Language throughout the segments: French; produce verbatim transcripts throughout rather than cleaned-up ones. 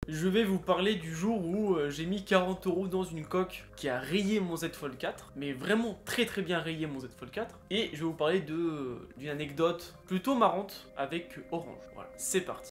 Je vais vous parler du jour où euh, j'ai mis quarante euros dans une coque qui a rayé mon Z Fold quatre, mais vraiment très très bien rayé mon Z Fold quatre. Et je vais vous parler de d'une anecdote plutôt marrante avec Orange. Voilà, c'est parti.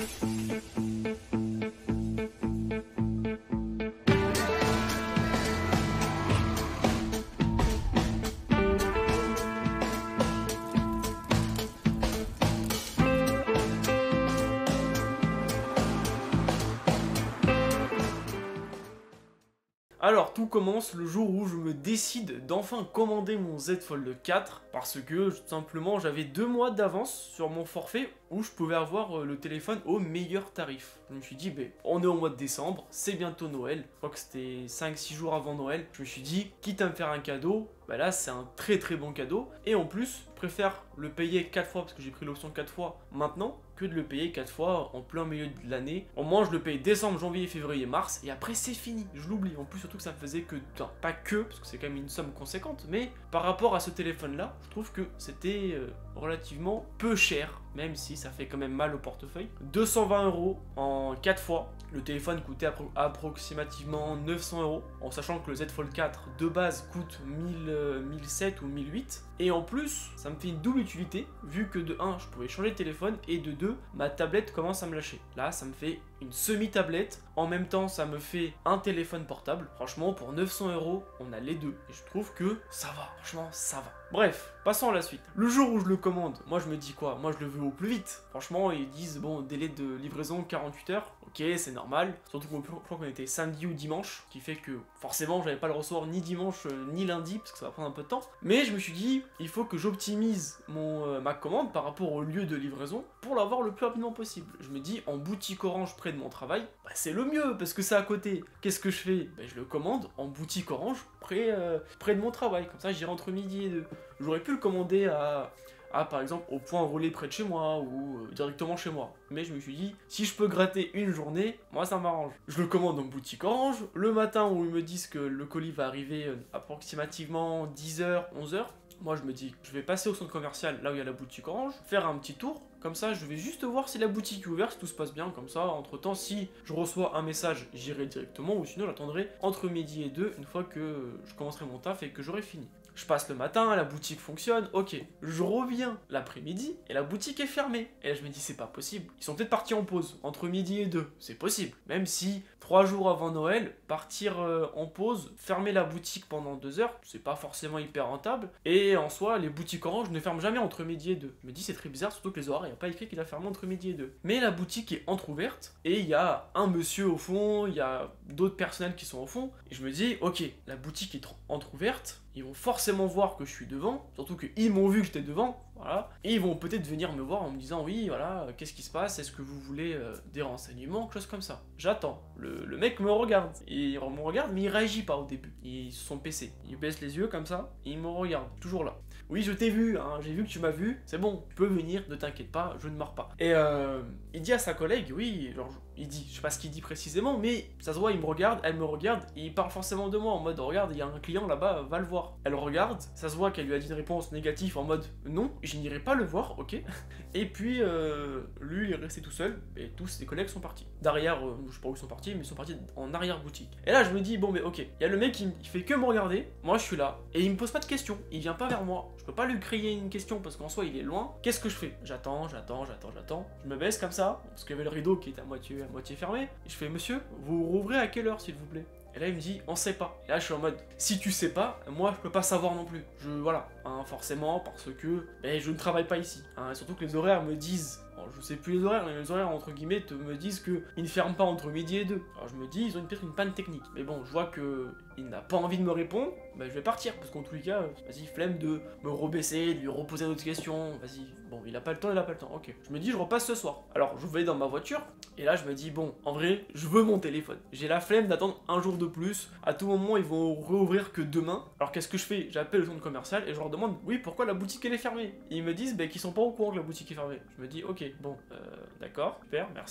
Alors tout commence le jour où je me décide d'enfin commander mon Z Fold quatre parce que tout simplement j'avais deux mois d'avance sur mon forfait où je pouvais avoir le téléphone au meilleur tarif. Je me suis dit, ben, on est au mois de décembre, c'est bientôt Noël, je crois que c'était cinq six jours avant Noël, je me suis dit, quitte à me faire un cadeau, bah là c'est un très très bon cadeau, et en plus, je préfère le payer quatre fois, parce que j'ai pris l'option quatre fois maintenant, que de le payer quatre fois en plein milieu de l'année. Au moins je le paye décembre, janvier, février, mars, et après c'est fini, je l'oublie. En plus surtout que ça me faisait que, enfin, pas que, parce que c'est quand même une somme conséquente, mais par rapport à ce téléphone là, je trouve que c'était euh, relativement peu cher, même si ça fait quand même mal au portefeuille. deux cent vingt euros en quatre fois. Le téléphone coûtait appro approximativement neuf cents euros, en sachant que le Z Fold quatre de base coûte mille, euh, mille sept ou mille huit. Et en plus, ça me fait une double utilité, vu que de un, je pouvais changer de téléphone, et de deux, ma tablette commence à me lâcher. Là, ça me fait une semi-tablette. En même temps, ça me fait un téléphone portable. Franchement, pour neuf cents euros, on a les deux. Et je trouve que ça va, franchement, ça va. Bref, passons à la suite. Le jour où je le commande, moi je me dis quoi? Moi je le veux au plus vite. Franchement, ils disent, bon, délai de livraison quarante-huit heures. Ok, c'est normal. Surtout qu'on croit qu'on était samedi ou dimanche, ce qui fait que forcément, j'avais pas le recevoir ni dimanche euh, ni lundi, parce que ça va prendre un peu de temps. Mais je me suis dit, il faut que j'optimise mon euh, ma commande par rapport au lieu de livraison pour l'avoir le plus rapidement possible. Je me dis, en boutique Orange près de mon travail, bah, c'est le mieux, parce que c'est à côté. Qu'est-ce que je fais? Bah, je le commande en boutique Orange près, euh, près de mon travail. Comme ça, j'irai entre midi et deux. J'aurais pu le commander à, à, par exemple, au point relais près de chez moi ou euh, directement chez moi. Mais je me suis dit, si je peux gratter une journée, moi ça m'arrange. Je le commande en boutique Orange. Le matin où ils me disent que le colis va arriver euh, approximativement dix heures, onze heures, moi je me dis, je vais passer au centre commercial, là où il y a la boutique Orange, faire un petit tour. Comme ça, je vais juste voir si la boutique est ouverte, si tout se passe bien. Comme ça, entre temps, si je reçois un message, j'irai directement. Ou sinon, j'attendrai entre midi et deux, une fois que je commencerai mon taf et que j'aurai fini. Je passe le matin, la boutique fonctionne, ok. Je reviens l'après-midi et la boutique est fermée. Et là, je me dis, c'est pas possible. Ils sont peut-être partis en pause, entre midi et deux. C'est possible. Même si, trois jours avant Noël, partir euh, en pause, fermer la boutique pendant deux heures, c'est pas forcément hyper rentable. Et en soi, les boutiques Orange ne ferment jamais entre midi et deux. Je me dis, c'est très bizarre, surtout que les horaires, il n'y a pas écrit qu'il a fermé entre midi et deux. Mais la boutique est entrouverte et il y a un monsieur au fond, il y a d'autres personnels qui sont au fond. Et je me dis, ok, la boutique est entrouverte. Ils vont forcément voir que je suis devant, surtout qu'ils m'ont vu que j'étais devant, voilà. Et ils vont peut-être venir me voir en me disant, oui, voilà, qu'est-ce qui se passe? Est-ce que vous voulez euh, des renseignements? Quelque chose comme ça. J'attends. Le, le mec me regarde. Il me regarde, mais il réagit pas au début. Il sur son P C. Il baisse les yeux comme ça, et il me regarde. Toujours là. Oui, je t'ai vu, hein, j'ai vu que tu m'as vu. C'est bon, tu peux venir, ne t'inquiète pas, je ne mords pas. Et euh, il dit à sa collègue, oui, genre, il dit, je sais pas ce qu'il dit précisément, mais ça se voit, il me regarde, elle me regarde, et il parle forcément de moi en mode, regarde, il y a un client là-bas, va le voir. Elle regarde, ça se voit qu'elle lui a dit une réponse négative en mode, non, je n'irai pas le voir, ok. Et puis, euh, lui, il est resté tout seul, et tous ses collègues sont partis. Derrière, euh, je sais pas où ils sont partis, mais ils sont partis en arrière-boutique. Et là, je me dis, bon, mais ok, il y a le mec qui il fait que me regarder, moi je suis là, et il me pose pas de questions, il vient pas vers moi. Je peux pas lui crier une question parce qu'en soi il est loin. Qu'est-ce que je fais? J'attends, j'attends, j'attends, j'attends. Je me baisse comme ça, parce qu'il y avait le rideau qui était à moitié, à moitié fermé. Et je fais, monsieur, vous rouvrez à quelle heure s'il vous plaît? Et là il me dit, on sait pas. Et là je suis en mode, si tu sais pas, moi je peux pas savoir non plus. Je, voilà, hein, forcément, parce que ben, je ne travaille pas ici. Hein, surtout que les horaires me disent, bon, je sais plus les horaires, mais les horaires entre guillemets te, me disent qu'ils ne ferment pas entre midi et deux. Alors je me dis, ils ont peut-être une panne technique. Mais bon, je vois que il n'a pas envie de me répondre, ben, je vais partir, parce qu'en tous les cas, vas-y, flemme de me rebaisser, de lui reposer d'autres questions, vas-y, bon, il a pas le temps, il a pas le temps, ok. Je me dis, je repasse ce soir. Alors, je vais dans ma voiture, et là, je me dis, bon, en vrai, je veux mon téléphone. J'ai la flemme d'attendre un jour de plus, à tout moment, ils vont rouvrir que demain. Alors, qu'est-ce que je fais? J'appelle le centre commercial, et je leur demande, oui, pourquoi la boutique, elle est fermée? Et ils me disent, ben, qu'ils sont pas au courant que la boutique est fermée. Je me dis, ok, bon, euh, d'accord, super, merci.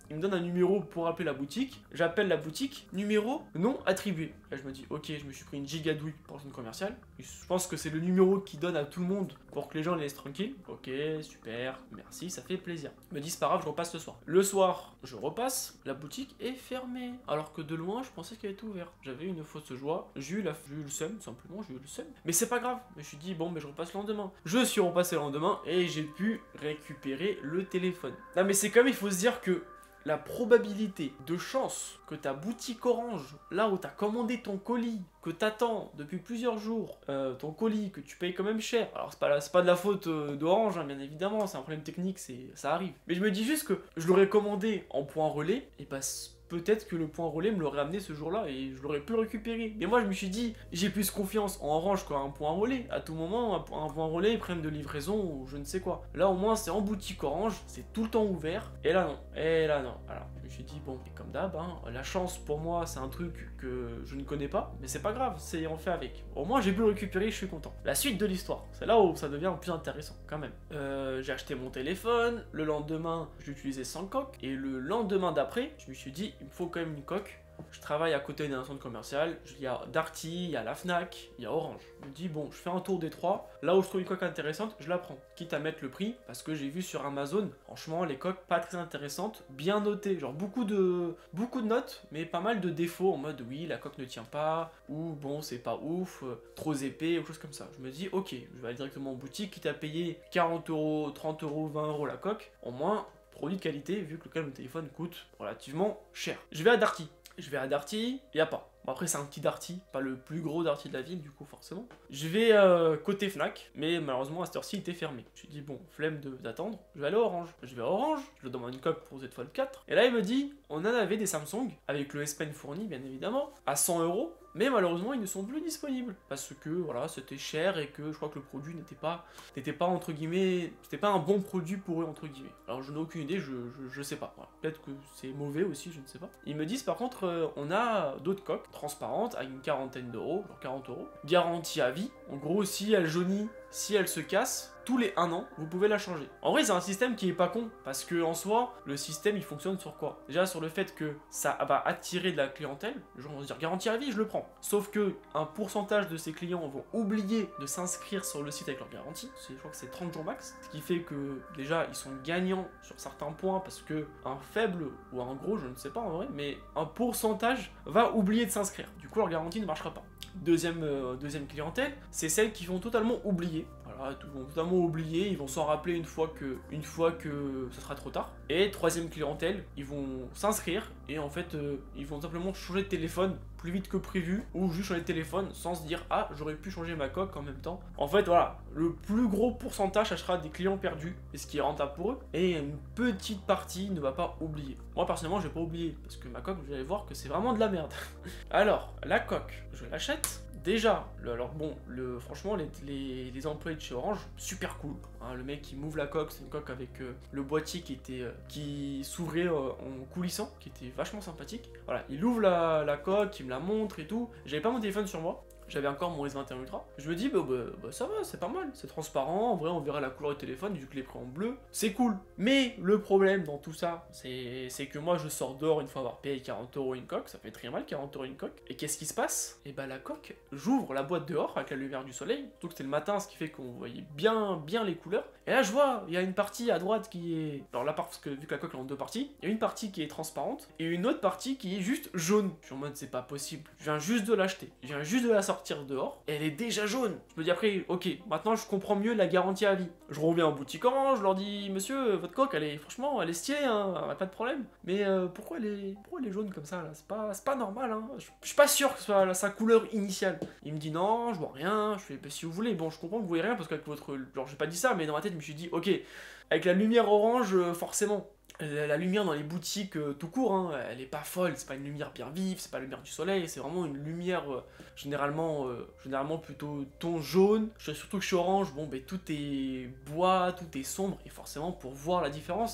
il me donne un numéro pour appeler la boutique. J'appelle la boutique, numéro non attribué. Là je me dis ok, je me suis pris une gigadouille pour le centre commercial. Je pense que c'est le numéro qui donne à tout le monde pour que les gens les laissent tranquilles. Ok, super, merci, ça fait plaisir. Je me dis c'est pas grave, je repasse ce soir. Le soir, je repasse, la boutique est fermée. Alors que de loin, je pensais qu'elle était ouverte. J'avais une fausse joie, j'ai eu, la... j'ai eu le seum, simplement, j'ai eu le seum. Mais c'est pas grave, je me suis dit bon, mais je repasse le lendemain. Je suis repassé le lendemain et j'ai pu récupérer le téléphone. Non mais c'est comme il faut se dire que la probabilité de chance que ta boutique Orange, là où t'as commandé ton colis, que t'attends depuis plusieurs jours, euh, ton colis, que tu payes quand même cher, alors c'est pas, la, c'est pas de la faute euh, d'Orange, hein, bien évidemment, c'est un problème technique, c'est, ça arrive. Mais je me dis juste que je l'aurais commandé en point relais, et bah peut-être que le point relais me l'aurait amené ce jour-là et je l'aurais pu le récupérer. Mais moi je me suis dit, j'ai plus confiance en Orange qu'à un point relais. À tout moment, un point relais, problème de livraison ou je ne sais quoi. Là au moins c'est en boutique Orange, c'est tout le temps ouvert. Et là non, et là non. Alors je me suis dit, bon, et comme d'hab, hein, la chance pour moi c'est un truc que je ne connais pas, mais c'est pas grave, c'est on fait avec. Au moins j'ai pu le récupérer, je suis content. La suite de l'histoire, c'est là où ça devient plus intéressant quand même. Euh, j'ai acheté mon téléphone, le lendemain je l'utilisais sans coque, et le lendemain d'après, je me suis dit, il me faut quand même une coque. Je travaille à côté d'un centre commercial, il y a Darty, il y a la Fnac, il y a Orange. Je me dis bon, je fais un tour des trois, là où je trouve une coque intéressante, je la prends. Quitte à mettre le prix, parce que j'ai vu sur Amazon, franchement les coques pas très intéressantes, bien notées, genre beaucoup de beaucoup de notes, mais pas mal de défauts en mode oui, la coque ne tient pas, ou bon c'est pas ouf, euh, trop épais, ou choses comme ça. Je me dis ok, je vais aller directement en boutique, quitte à payer quarante euros, trente euros, vingt euros la coque, au moins produit de qualité, vu que le cas de mon téléphone coûte relativement cher. Je vais à Darty. Je vais à Darty, il n'y a pas. Bon après c'est un petit Darty, pas le plus gros Darty de la ville du coup forcément. Je vais euh, côté Fnac, mais malheureusement à cette heure-ci il était fermé. Je me suis dit bon, flemme d'attendre, je vais aller à Orange. Je vais à Orange, je lui demande une coque pour Z Fold quatre. Et là il me dit, on en avait des Samsung, avec le S Pen fourni bien évidemment, à cent euros. Mais malheureusement ils ne sont plus disponibles parce que voilà c'était cher et que je crois que le produit n'était pas n'était pas entre guillemets c'était pas un bon produit pour eux entre guillemets. Alors je n'ai aucune idée, je, je, je sais pas, voilà. Peut-être que c'est mauvais aussi, je ne sais pas. Ils me disent par contre euh, on a d'autres coques transparentes à une quarantaine d'euros, genre quarante euros, garantie à vie. En gros si elle jaunit, si elle se casse, tous les un an, vous pouvez la changer. En vrai, c'est un système qui est pas con, parce que en soi, le système, il fonctionne sur quoi? Déjà, sur le fait que ça va attirer de la clientèle, les gens vont se dire, garantie à vie, je le prends. Sauf que un pourcentage de ces clients vont oublier de s'inscrire sur le site avec leur garantie, je crois que c'est trente jours max, ce qui fait que, déjà, ils sont gagnants sur certains points, parce que un faible, ou un gros, je ne sais pas en vrai, mais un pourcentage va oublier de s'inscrire. Du coup, leur garantie ne marchera pas. Deuxième, euh, deuxième clientèle, c'est celles qui vont totalement oublier. Voilà, ils vont totalement oublier, ils vont s'en rappeler une fois que, une fois que ce sera trop tard. Et troisième clientèle, ils vont s'inscrire et en fait, euh, ils vont simplement changer de téléphone plus vite que prévu ou juste changer de téléphone sans se dire ah j'aurais pu changer ma coque en même temps. En fait voilà, le plus gros pourcentage sera des clients perdus et ce qui est rentable pour eux et une petite partie ne va pas oublier. Moi personnellement je vais pas oublier parce que ma coque vous allez voir que c'est vraiment de la merde. Alors la coque je l'achète. Déjà, le, alors bon, le, franchement, les, les, les employés de chez Orange, super cool. Hein, le mec qui m'ouvre la coque, c'est une coque avec euh, le boîtier qui était euh, qui s'ouvrait euh, en coulissant, qui était vachement sympathique. Voilà, il ouvre la, la coque, il me la montre et tout. J'avais pas mon téléphone sur moi. J'avais encore mon S vingt et un Ultra. Je me dis, bah, bah, bah ça va, c'est pas mal, c'est transparent. En vrai, on verra la couleur du téléphone, vu que les pris en bleu. C'est cool. Mais le problème dans tout ça, c'est que moi, je sors dehors une fois avoir payé quarante euros une coque. Ça fait très mal, quarante euros une coque. Et qu'est-ce qui se passe? Et bah, la coque, j'ouvre la boîte dehors avec la lumière du soleil. Surtout que c'était le matin, ce qui fait qu'on voyait bien, bien les couleurs. Et là, je vois, il y a une partie à droite qui est. Alors là, parce que vu que la coque est en deux parties, il y a une partie qui est transparente et une autre partie qui est juste jaune. Je suis en mode, c'est pas possible. Je viens juste de l'acheter. Je viens juste de la sortir dehors et elle est déjà jaune. Je me dis après, ok, maintenant je comprends mieux la garantie à vie. Je reviens en boutique Orange, je leur dis, monsieur, votre coque, elle est franchement, elle est stylée, hein, pas de problème. Mais euh, pourquoi, elle est, pourquoi elle est jaune comme ça là? C'est pas, c'est pas normal, hein. Je, je suis pas sûr que ce soit la, sa couleur initiale. Il me dit non, je vois rien. Je fais, bah, si vous voulez, bon, je comprends que vous voyez rien parce qu'avec votre, genre, j'ai pas dit ça, mais dans ma tête, je me suis dit, ok, avec la lumière orange, euh, forcément. La lumière dans les boutiques euh, tout court, hein, elle est pas folle, c'est pas une lumière bien vive, c'est pas la lumière du soleil, c'est vraiment une lumière euh, généralement, euh, généralement plutôt ton jaune. Surtout que chez Orange, bon ben tout est bois, tout est sombre, et forcément pour voir la différence, c'est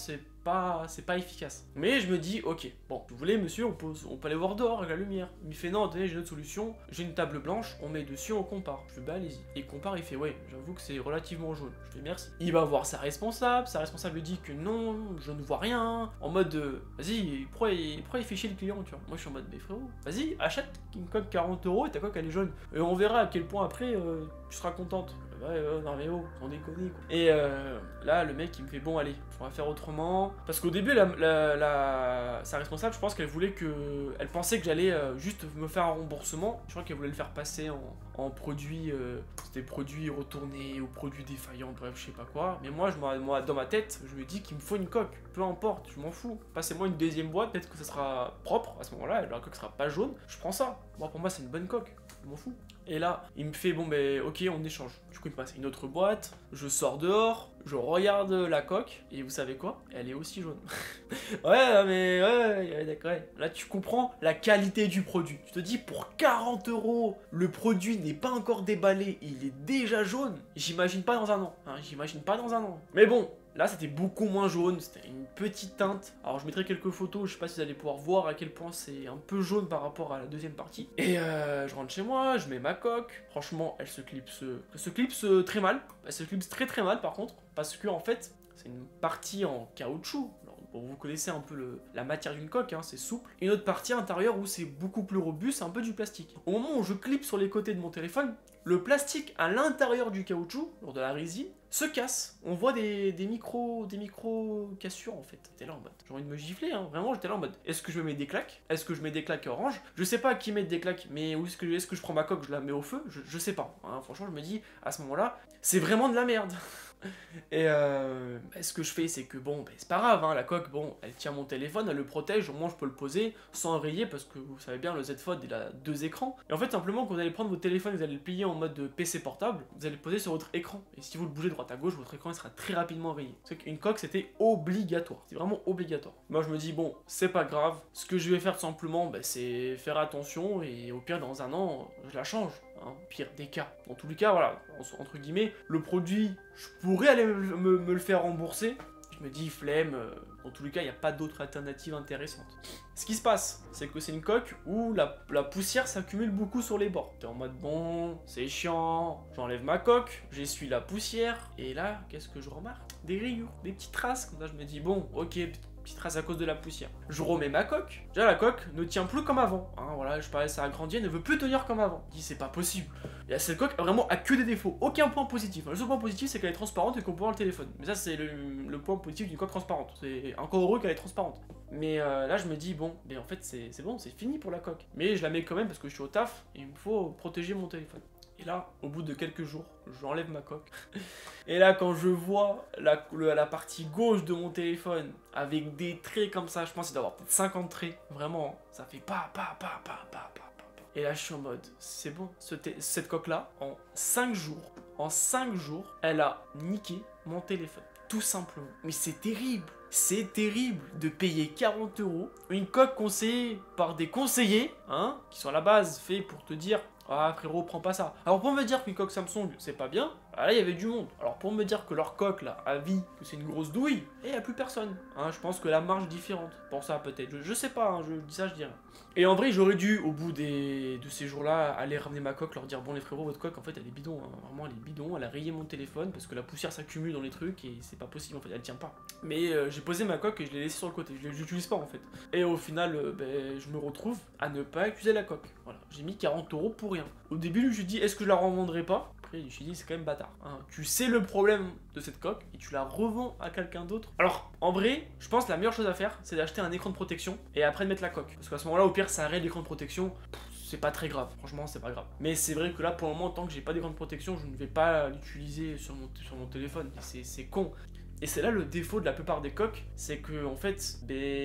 pas, c'est pas efficace. Mais je me dis, ok, bon, vous voulez monsieur, on peut, on peut aller voir dehors avec la lumière. Il me fait non, attendez, j'ai une autre solution, j'ai une table blanche, on met dessus, on compare. Je fais bah allez-y. Et il compare, il fait ouais, j'avoue que c'est relativement jaune. Je fais merci. Il va voir sa responsable, sa responsable lui dit que non, je ne vois rien. En mode, euh, vas-y, pourquoi il, pourquoi il fait chier le client, tu vois. Moi je suis en mode, mais frérot, vas-y, achète une coque quarante euros et ta coque elle est jaune. Et on verra à quel point après euh, tu seras contente. Ouais, ouais, non mais oh, on déconne quoi. Et euh, là, le mec il me fait bon, allez, on va faire autrement. Parce qu'au début, la, la, la, sa responsable, je pense qu'elle voulait que. Elle pensait que j'allais euh, juste me faire un remboursement. Je crois qu'elle voulait le faire passer en, en produits. Euh, C'était produits retournés ou produits défaillants, bref, je sais pas quoi. Mais moi, je, moi, dans ma tête, je me dis qu'il me faut une coque. Peu importe, je m'en fous. Passez-moi une deuxième boîte, peut-être que ça sera propre à ce moment-là. La coque sera pas jaune. Je prends ça. Moi, pour moi, c'est une bonne coque. Je m'en fous. Et là, il me fait bon, ben ok, on échange. Du coup, il me passe une autre boîte. Je sors dehors. Je regarde la coque. Et vous savez quoi? Elle est aussi jaune. Ouais, mais ouais, ouais d'accord. Ouais. Là, tu comprends la qualité du produit. Tu te dis, pour quarante euros, le produit n'est pas encore déballé. Il est déjà jaune. J'imagine pas dans un an. Hein, J'imagine pas dans un an. Mais bon. Là, c'était beaucoup moins jaune, c'était une petite teinte. Alors, je mettrai quelques photos, je sais pas si vous allez pouvoir voir à quel point c'est un peu jaune par rapport à la deuxième partie. Et euh, je rentre chez moi, je mets ma coque. Franchement, elle se clipse, elle se clipse très mal. Elle se clipse très très mal par contre, parce que en fait, c'est une partie en caoutchouc. Alors, bon, vous connaissez un peu le, la matière d'une coque, hein, c'est souple. Et une autre partie intérieure où c'est beaucoup plus robuste, c'est un peu du plastique. Au moment où je clipe sur les côtés de mon téléphone, le plastique à l'intérieur du caoutchouc, lors de la résine, se casse. On voit des, des micros des micro cassures en fait. J'étais là en mode, j'ai envie de me gifler, hein. Vraiment j'étais là en mode, est-ce que je me mets des claques? Est-ce que je mets des claques orange? Je sais pas à qui mettre des claques, mais où est-ce que, est-ce que je prends ma coque, je la mets au feu? Je, je sais pas. Hein. Franchement je me dis, à ce moment-là, c'est vraiment de la merde. Et euh, ce que je fais, c'est que bon, ben, c'est pas grave, hein, la coque, bon, elle tient mon téléphone, elle le protège, au moins je peux le poser sans rayer parce que vous savez bien, le Z Fold il a deux écrans. Et en fait, simplement, quand vous allez prendre votre téléphone, vous allez le plier en mode P C portable, vous allez le poser sur votre écran. Et si vous le bougez de droite à gauche, votre écran il sera très rapidement rayé. C'est qu'une coque, c'était obligatoire, c'est vraiment obligatoire. Moi, je me dis, bon, c'est pas grave, ce que je vais faire tout simplement, ben, c'est faire attention et au pire, dans un an, je la change. Hein, pire des cas. Dans tous les cas, voilà, entre guillemets, le produit, je pourrais aller me, me, me le faire rembourser. Je me dis, flemme, euh, dans tous les cas, il n'y a pas d'autre alternative intéressante. Ce qui se passe, c'est que c'est une coque où la, la poussière s'accumule beaucoup sur les bords. T'es en mode, bon, c'est chiant, j'enlève ma coque, j'essuie la poussière, et là, qu'est-ce que je remarque? Des rayures, des petites traces, comme ça je me dis, bon, ok, petite trace à cause de la poussière. Je remets ma coque. Déjà la coque ne tient plus comme avant. Hein, voilà, je parlais, ça a grandi, elle ne veut plus tenir comme avant. Je dis c'est pas possible. Et cette coque vraiment a que des défauts. Aucun point positif. Le seul point positif c'est qu'elle est transparente et qu'on peut voir le téléphone. Mais ça c'est le, le point positif d'une coque transparente. C'est encore heureux qu'elle est transparente. Mais euh, là je me dis bon, mais en fait c'est bon, c'est fini pour la coque. Mais je la mets quand même parce que je suis au taf et il me faut protéger mon téléphone. Et là, au bout de quelques jours, j'enlève ma coque. Et là, quand je vois la, le, la partie gauche de mon téléphone avec des traits comme ça, je pense qu'il doit y avoir peut-être cinquante traits. Vraiment, ça fait pa pa pa pa pa pa pa. Et là, je suis en mode, c'est bon, ce cette coque-là, en cinq jours, en cinq jours, elle a niqué mon téléphone. Tout simplement. Mais c'est terrible. C'est terrible de payer quarante euros une coque conseillée par des conseillers, hein, qui sont à la base faits pour te dire ah frérot, prends pas ça. Alors pour me dire qu'une coque Samsung c'est pas bien, là il y avait du monde. Alors pour me dire que leur coque là, à vie, que c'est une grosse douille, et il n'y a plus personne. Hein, je pense que la marge est différente. Pour ça peut-être, je, je sais pas, hein, je dis ça, je dis rien. Et en vrai j'aurais dû, au bout des, de ces jours-là, aller ramener ma coque, leur dire bon les frérots, votre coque en fait elle est bidon, hein. Vraiment elle est bidon, elle a rayé mon téléphone parce que la poussière s'accumule dans les trucs et c'est pas possible en fait, elle tient pas. Mais euh, j'ai posé ma coque et je l'ai laissée sur le côté, je l'utilise pas en fait. Et au final, euh, ben, je me retrouve à ne pas utiliser la coque. Voilà, j'ai mis quarante euros pour rien. Au début, je me suis dit, est-ce que je la revendrai pas? Après, je me suis dit, c'est quand même bâtard. Hein. Tu sais le problème de cette coque et tu la revends à quelqu'un d'autre. Alors, en vrai, je pense que la meilleure chose à faire, c'est d'acheter un écran de protection et après de mettre la coque. Parce qu'à ce moment-là, au pire, ça arrête l'écran de protection. C'est pas très grave, franchement, c'est pas grave. Mais c'est vrai que là, pour le moment, tant que j'ai pas d'écran de protection, je ne vais pas l'utiliser sur mon, sur mon téléphone. C'est con. Et c'est là le défaut de la plupart des coques, c'est que en fait, ben,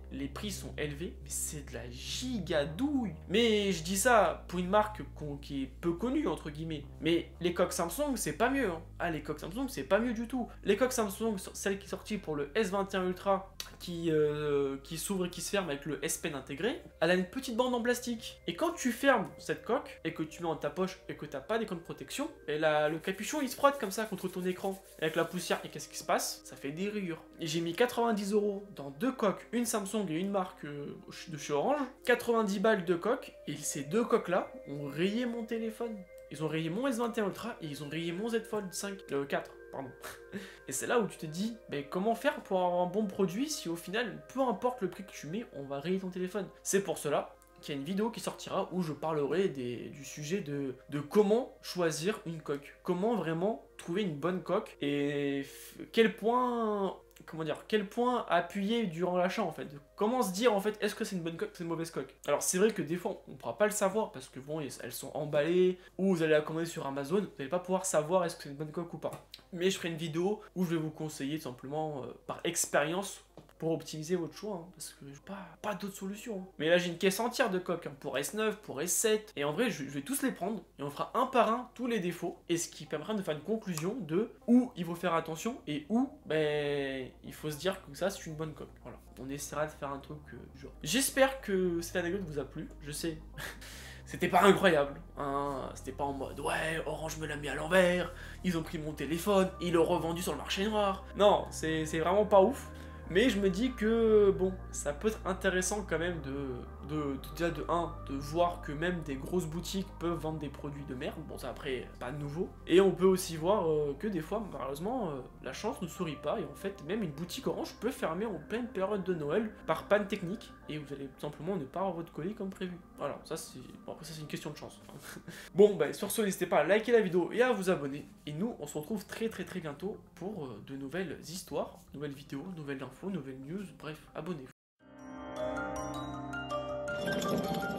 les prix sont élevés, mais c'est de la gigadouille. Mais je dis ça pour une marque qu'on- qui est peu connue, entre guillemets. Mais les coques Samsung, c'est pas mieux. Hein. Ah, les coques Samsung, c'est pas mieux du tout. Les coques Samsung, celle qui est sortie pour le S vingt et un Ultra, qui, euh, qui s'ouvre et qui se ferme avec le S Pen intégré, elle a une petite bande en plastique. Et quand tu fermes cette coque, et que tu mets dans ta poche, et que t'as pas d'écran de protection, et là, le capuchon, il se frotte comme ça contre ton écran, avec la poussière, et qu'est-ce qui se passe? Ça fait des rayures. Et j'ai mis quatre-vingt-dix euros dans deux coques, une Samsung et une marque euh, de chez Orange, quatre-vingt-dix balles de coques, et ces deux coques-là ont rayé mon téléphone. Ils ont rayé mon S vingt et un Ultra, et ils ont rayé mon Z Fold cinq, euh, quatre. Pardon. Et c'est là où tu te dis, mais comment faire pour avoir un bon produit si au final, peu importe le prix que tu mets, on va rayer ton téléphone. C'est pour cela qu'il y a une vidéo qui sortira où je parlerai des, du sujet de, de comment choisir une coque. Comment vraiment trouver une bonne coque et quel point... Comment dire, quel point appuyer durant l'achat en fait. Comment se dire en fait, est-ce que c'est une bonne coque ou c'est une mauvaise coque. Alors c'est vrai que des fois on ne pourra pas le savoir parce que bon, elles sont emballées ou vous allez la commander sur Amazon, vous n'allez pas pouvoir savoir est-ce que c'est une bonne coque ou pas. Mais je ferai une vidéo où je vais vous conseiller tout simplement euh, par expérience pour optimiser votre choix, hein, parce que j'ai pas, pas d'autre solution. Hein. Mais là j'ai une caisse entière de coques, hein, pour S neuf, pour S sept, et en vrai je, je vais tous les prendre, et on fera un par un tous les défauts, et ce qui permettra de faire une conclusion de où il faut faire attention, et où ben, il faut se dire que ça c'est une bonne coque. Voilà, on essaiera de faire un truc euh, genre. J'espère que cette anecdote vous a plu, je sais. C'était pas incroyable, hein. C'était pas en mode ouais, Orange me l'a mis à l'envers, ils ont pris mon téléphone, ils l'ont revendu sur le marché noir. Non, c'est vraiment pas ouf. Mais je me dis que, bon, ça peut être intéressant quand même de, de, de, déjà de un, de voir que même des grosses boutiques peuvent vendre des produits de merde. Bon, ça après, pas de nouveau. Et on peut aussi voir euh, que des fois, malheureusement, euh, la chance ne sourit pas. Et en fait, même une boutique Orange peut fermer en pleine période de Noël par panne technique. Et vous allez tout simplement ne pas avoir votre colis comme prévu. Voilà, ça c'est bon, après, ça, c'est une question de chance. Bon, bah, sur ce, n'hésitez pas à liker la vidéo et à vous abonner. Et nous, on se retrouve très très très bientôt pour euh, de nouvelles histoires, nouvelles vidéos, nouvelles infos, nouvelles news, bref, abonnez-vous.